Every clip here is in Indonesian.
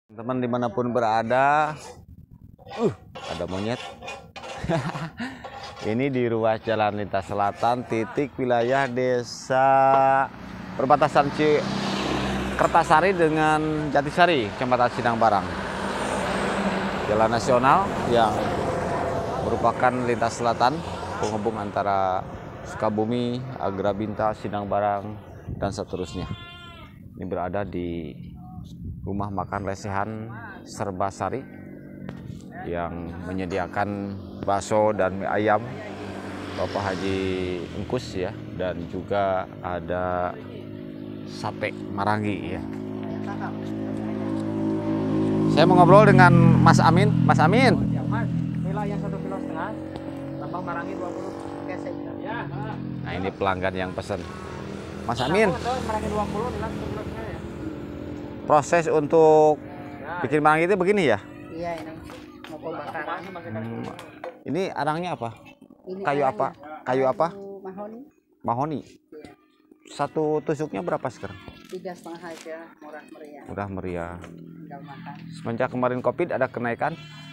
Teman dimanapun berada, ada monyet. Ini di ruas Jalan Lintas Selatan, titik wilayah desa perbatasan Kertasari dengan Jatisari, Kecamatan Sindang Barang. Jalan nasional yang merupakan lintas selatan penghubung antara Sukabumi, Agrabinta, Sindang Barang, dan seterusnya. Ini berada di rumah makan lesehan Serbasari yang menyediakan bakso dan mie ayam Bapak Haji Engkus ya, dan juga ada sate marangi ya. Saya mau ngobrol dengan Mas Amin. Mas Amin. Nilai yang 1,5 kilo, tambah marangi 20 kesek. Ya. Nah, ini pelanggan yang pesan. Mas Amin. Marangi 20, nilai 1 kilo ya. Proses untuk bikin marangi itu begini ya? Iya, ini mau pembakaran. Ini arangnya apa? Ini Kayu apa? Kayu apa? Mahoni. Mahoni. Iya. Satu tusuknya berapa sekarang? 3,5 aja, murah meriah. Udah meriah. Tinggal makan. Semenjak kemarin Covid ada kenaikan?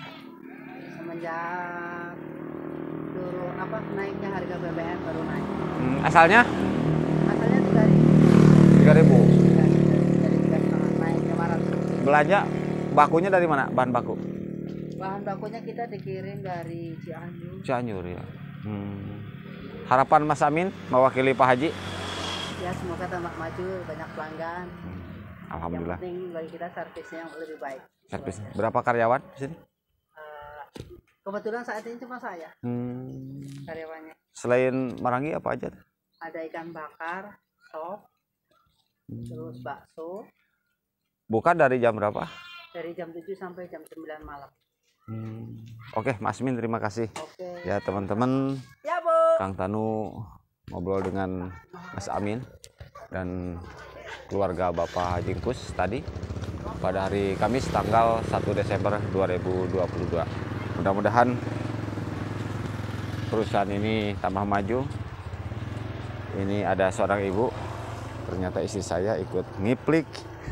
Semenjak dulu naiknya harga BBM baru naik. Asalnya? Asalnya 3.000. 3.000. Dari 3,5 naik kemarin. Belanja bakunya dari mana? Bahan baku? Bahan bakunya kita dikirim dari Cianjur. Cianjur ya. Harapan Mas Amin mewakili Pak Haji? Ya, semoga tambah maju, banyak pelanggan. Alhamdulillah. Yang penting bagi kita servisnya yang lebih baik. Servis. Berapa karyawan di sini? Kebetulan saat ini cuma saya karyawannya. Selain marangi apa aja? Ada ikan bakar, sop, terus bakso. Buka dari jam berapa? Dari jam 7 sampai jam 9 malam. Oke, Mas Amin, terima kasih. Oke. Ya teman-teman, Ya, Bu. Kang Tanu ngobrol dengan Mas Amin dan keluarga Bapak Haji Engkus tadi pada hari Kamis tanggal 1 Desember 2022. Mudah-mudahan perusahaan ini tambah maju. Ini ada seorang ibu, ternyata istri saya ikut ngiplik.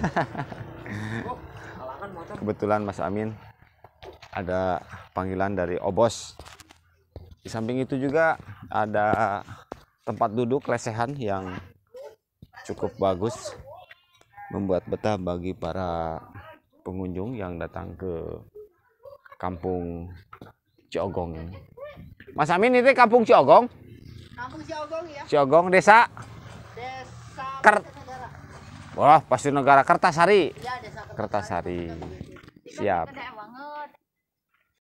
Kebetulan Mas Amin ada panggilan dari Obos. Di samping itu juga ada tempat duduk lesehan yang cukup bagus, membuat betah bagi para pengunjung yang datang ke Kampung Ciogong. Mas Amin, itu Kampung Ciogong? Kampung Ciogong ya. Ciogong desa? Desa Wah, pasti negara Kertasari. Ya, desa Kertasari. Siap. Kita